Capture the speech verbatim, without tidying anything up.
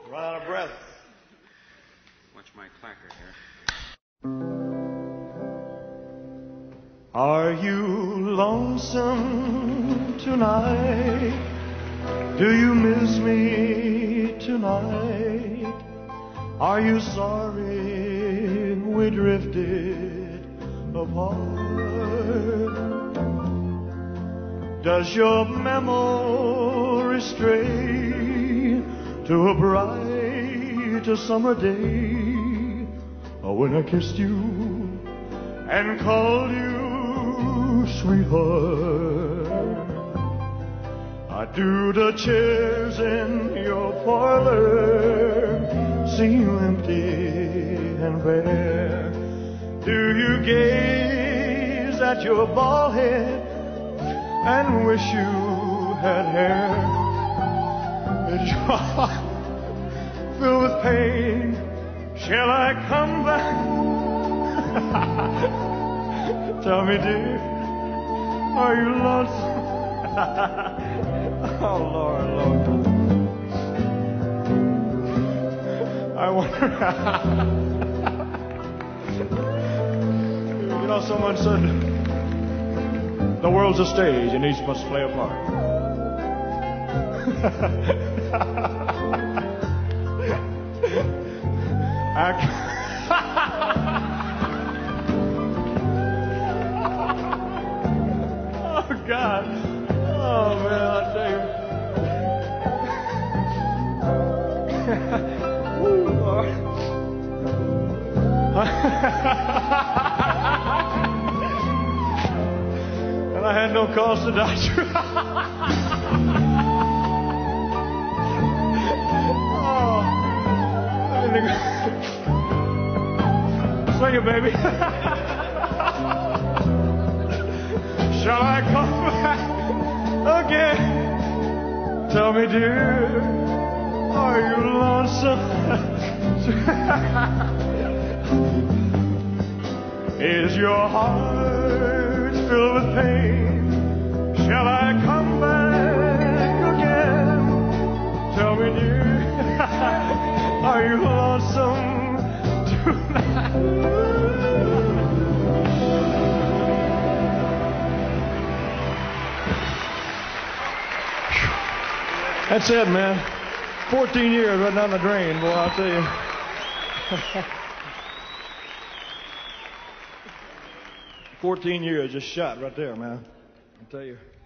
Run out of breath. Watch my clacker here. Are you lonesome tonight? Do you miss me tonight? Are you sorry we drifted apart? Does your memory stray to a bright summer day, or when I kissed you and called you sweetheart? Or do the chairs in your parlor seem empty and bare? Do you gaze at your bald head and wish you had hair? Is your heart filled with pain? Shall I come back? Tell me, dear, are you lonesome? Oh, Lord, Lord. I wonder. You know, someone said the world's a stage and each must play a part. I Oh, God. Oh, man, I tell you. Woo, Lord. And I had no cause to die. Oh. Sing it, baby. Shall I come back again? Tell me, dear, are you lonesome? Is your heart filled with pain? Shall I come back again? Tell me, dear, are you lonesome tonight? That's it, man. fourteen years right down the drain, boy, I'll tell you. fourteen years just shot right there, man. I'll tell you.